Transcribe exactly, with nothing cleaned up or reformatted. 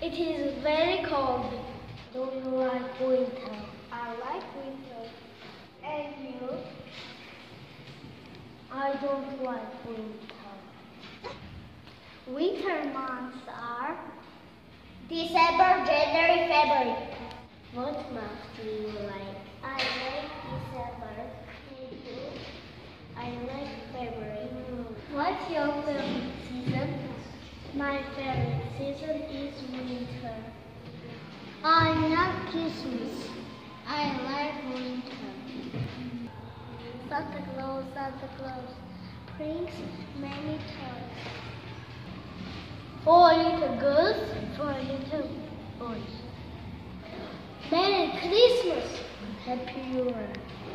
It is very cold. Do you like winter? I like winter. And you? I don't like winter. Winter months are December, January, February. What month do you like? I like December. Me too. I like February. Mm. What's your favorite season? My favorite season is winter. I like Christmas. I like winter. Santa Claus, Santa Claus brings many toys. For little girls, For little boys. Merry Christmas, Happy New Year.